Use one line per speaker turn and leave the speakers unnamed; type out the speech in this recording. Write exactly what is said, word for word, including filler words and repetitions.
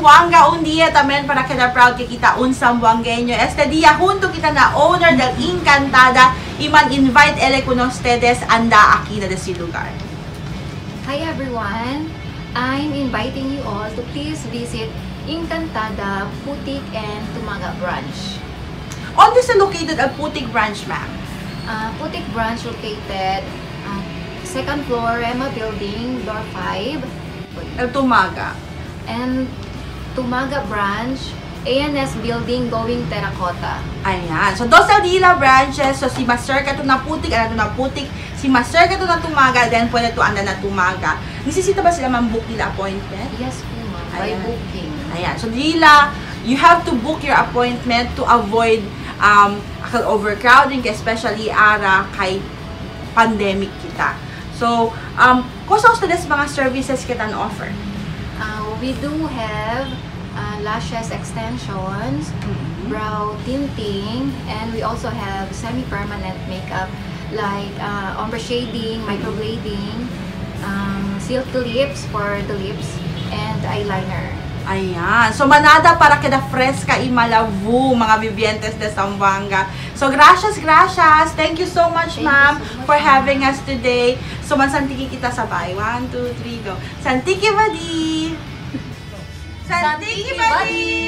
Zamboanga un día también para quedar proud que kita un zamboangueño. Este día junto kita na owner del Encantada y man invite ele con ustedes anda aquí na desi lugar.
Hi everyone, I'm inviting you all to please visit Encantada, Putik and Tumaga branch.
On this is located at Putik branch, ma'am.
Uh, Putik branch located uh, second floor Rema building, door five.
El Tumaga.
And Tumaga branch, A N S building going Terracotta.
Ayan. So, dos Aldila branches. So, si Master ka to na Putik, ano to na Putik. Si Master ka to na Tumaga, then pwede to anda na Tumaga. Nisisita ba sila man-book nila appointment?
Yes po ma'am, by
Ayan.
booking.
Ayan. So, Dila, you have to book your appointment to avoid um, overcrowding, especially ara kay pandemic kita. So, um, kusa ustedes mga services kita na-offer?
Uh, we do have uh, lashes extensions,
Mm-hmm.
brow tinting, and we also have semi-permanent makeup like uh, ombre shading, microblading, um, silk lips for the lips, and eyeliner.
Ayan. So, manada para kada fresca y malavu, mga vivientes de Zamboanga. So, gracias, gracias. Thank you so much,
Thank
ma'am,
you so much,
for
ma'am.
having us today. So, mansantiki kita sabay. One, two, three, go. Santiki Badi! Santiki Badi!